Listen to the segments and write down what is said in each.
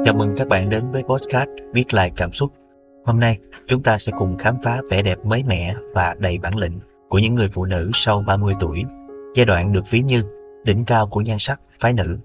Chào mừng các bạn đến với podcast Viết lại cảm xúc. Hôm nay, chúng ta sẽ cùng khám phá vẻ đẹp mới mẻ và đầy bản lĩnh của những người phụ nữ sau 30 tuổi, giai đoạn được ví như đỉnh cao của nhan sắc phái nữ.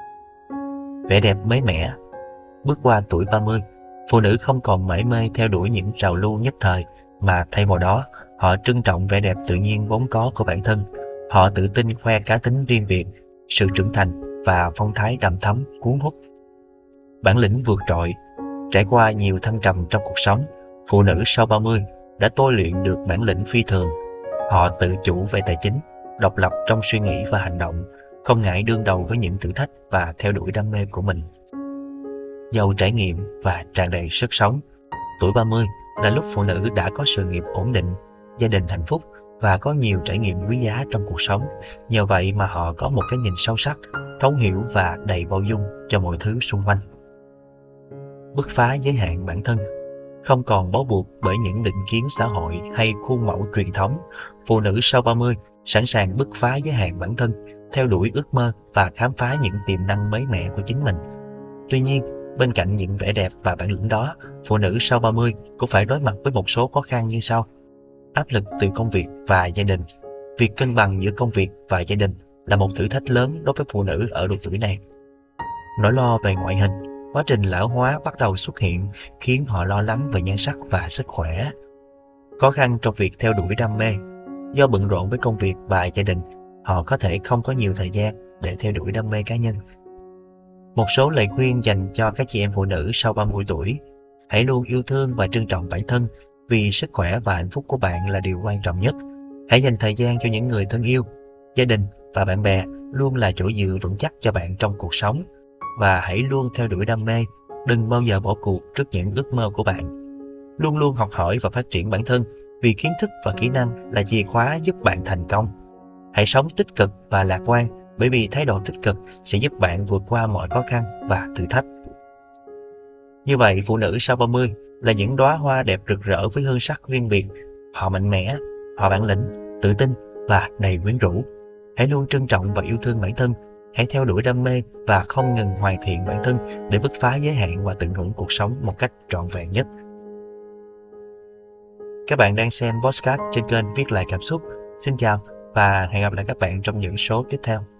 Vẻ đẹp mới mẻ. Bước qua tuổi 30, phụ nữ không còn mải mê theo đuổi những trào lưu nhất thời, mà thay vào đó, họ trân trọng vẻ đẹp tự nhiên vốn có của bản thân. Họ tự tin khoe cá tính riêng biệt, sự trưởng thành và phong thái đằm thắm cuốn hút. Bản lĩnh vượt trội. Trải qua nhiều thăng trầm trong cuộc sống, phụ nữ sau 30 đã tôi luyện được bản lĩnh phi thường. Họ tự chủ về tài chính, độc lập trong suy nghĩ và hành động, không ngại đương đầu với những thử thách và theo đuổi đam mê của mình. Giàu trải nghiệm và tràn đầy sức sống. Tuổi 30 là lúc phụ nữ đã có sự nghiệp ổn định, gia đình hạnh phúc và có nhiều trải nghiệm quý giá trong cuộc sống. Nhờ vậy mà họ có một cái nhìn sâu sắc, thấu hiểu và đầy bao dung cho mọi thứ xung quanh. Bứt phá giới hạn bản thân. Không còn bó buộc bởi những định kiến xã hội hay khuôn mẫu truyền thống, phụ nữ sau 30 sẵn sàng bứt phá giới hạn bản thân, theo đuổi ước mơ và khám phá những tiềm năng mới mẻ của chính mình. Tuy nhiên, bên cạnh những vẻ đẹp và bản lĩnh đó, phụ nữ sau 30 cũng phải đối mặt với một số khó khăn như sau. Áp lực từ công việc và gia đình. Việc cân bằng giữa công việc và gia đình là một thử thách lớn đối với phụ nữ ở độ tuổi này. Nỗi lo về ngoại hình. Quá trình lão hóa bắt đầu xuất hiện khiến họ lo lắng về nhan sắc và sức khỏe. Khó khăn trong việc theo đuổi đam mê. Do bận rộn với công việc và gia đình, họ có thể không có nhiều thời gian để theo đuổi đam mê cá nhân. Một số lời khuyên dành cho các chị em phụ nữ sau 30 tuổi. Hãy luôn yêu thương và trân trọng bản thân, vì sức khỏe và hạnh phúc của bạn là điều quan trọng nhất. Hãy dành thời gian cho những người thân yêu. Gia đình và bạn bè luôn là chỗ dựa vững chắc cho bạn trong cuộc sống. Và hãy luôn theo đuổi đam mê, đừng bao giờ bỏ cuộc trước những ước mơ của bạn. Luôn luôn học hỏi và phát triển bản thân, vì kiến thức và kỹ năng là chìa khóa giúp bạn thành công. Hãy sống tích cực và lạc quan, bởi vì thái độ tích cực sẽ giúp bạn vượt qua mọi khó khăn và thử thách. Như vậy, phụ nữ sau 30 là những đóa hoa đẹp rực rỡ với hương sắc riêng biệt. Họ mạnh mẽ, họ bản lĩnh, tự tin và đầy quyến rũ. Hãy luôn trân trọng và yêu thương bản thân. Hãy theo đuổi đam mê và không ngừng hoàn thiện bản thân để bứt phá giới hạn và tận hưởng cuộc sống một cách trọn vẹn nhất. Các bạn đang xem podcast trên kênh Viết lại cảm xúc. Xin chào và hẹn gặp lại các bạn trong những số tiếp theo.